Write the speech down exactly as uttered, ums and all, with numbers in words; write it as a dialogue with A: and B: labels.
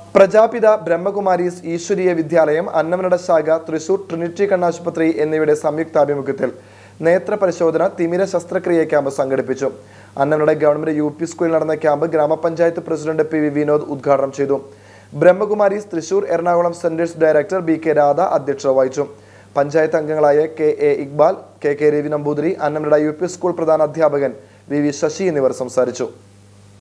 A: പ്രജാപിത ബ്രഹ്മകുമാരീസ് ഈശ്വരീയ വിദ്യാലയം, അന്നമനട ശാഖ, തൃശൂർ ട്രിനിറ്റി കണ്ണാശുപത്രി എന്നിവയുടെ സംയുക്താഭിമുഖ്യത്തിൽ നേത്ര പരിശോധന തിമിര ശസ്ത്രക്രിയ ക്യാമ്പ് സംഘടിപ്പിച്ചു. അന്നമനട ഗവൺമെന്റ് യു പി സ്കൂളിൽ നടന്ന ക്യാമ്പ് ഗ്രാമപഞ്ചായത്ത് പ്രസിഡന്റ് പി വി വിനോദ് ഉദ്ഘാടനം ചെയ്തു. Brahma Kumaris Thrissur Ernakulam centres director B K Radha അധ്യക്ഷത വഹിച്ചു. പഞ്ചായത്ത് അംഗങ്ങളായ K A Iqbal, K K Ravi Namboothiri, Annamanada U P school പ്രധാന അധ്യാപകൻ വി വി ശശി എന്നിവർ സംസാരിച്ചു.